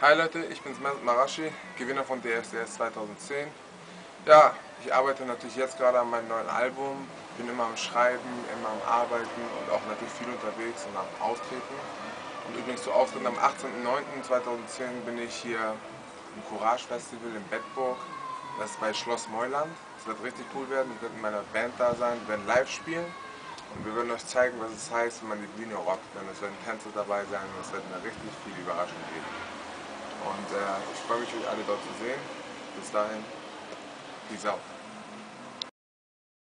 Hi Leute, ich bin's Marashi, Gewinner von DSDS 2010. Ja, ich arbeite natürlich jetzt gerade an meinem neuen Album, bin immer am Schreiben, immer am Arbeiten und auch natürlich viel unterwegs und am Auftreten. Und übrigens zu Auftritten am 18.09.2010 bin ich hier im Courage Festival in Bedburg. Das ist bei Schloss Meuland. Es wird richtig cool werden, ich werde mit meiner Band da sein, wir werden live spielen. Und wir werden euch zeigen, was es heißt, wenn man die Bühne rockt. Denn es werden Tänze dabei sein und es wird eine richtig viel Überraschung geben. Und ich freue mich, euch alle dort zu sehen. Bis dahin, peace out.